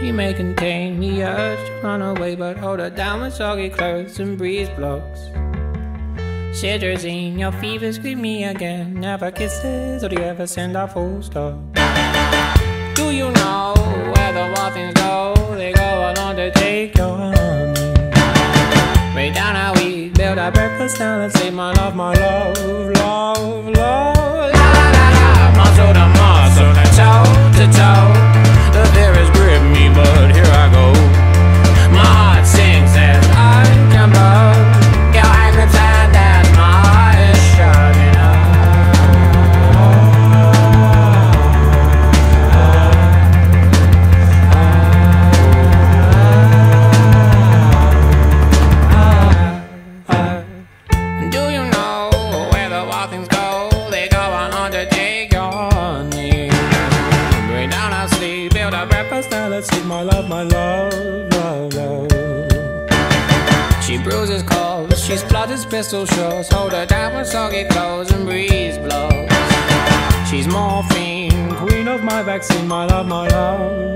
She may contain the urge to run away, but hold her down with soggy clothes and Breezeblocks. Cetirizine, your fever scream me again. Never kisses, or do you ever send a full stop? Do you know where the wild things go? They go along to take your honey. Way down how we build our breakfast down and say my love, love, love. La la la, muscle to muscle, toe to toe. The fear grip me, but here I go. My heart sings as I can blow. Your hand grips and as my heart is shutting up. Do you know where the wild things go? They go on to take your honey. Bring down our sleep, build our breakfast, now let's eat my love, love, love. She bruises calls, she splutters pistol shots. Hold her down with soggy clothes and Breezeblocks. She's morphine, queen of my vaccine, my love, love.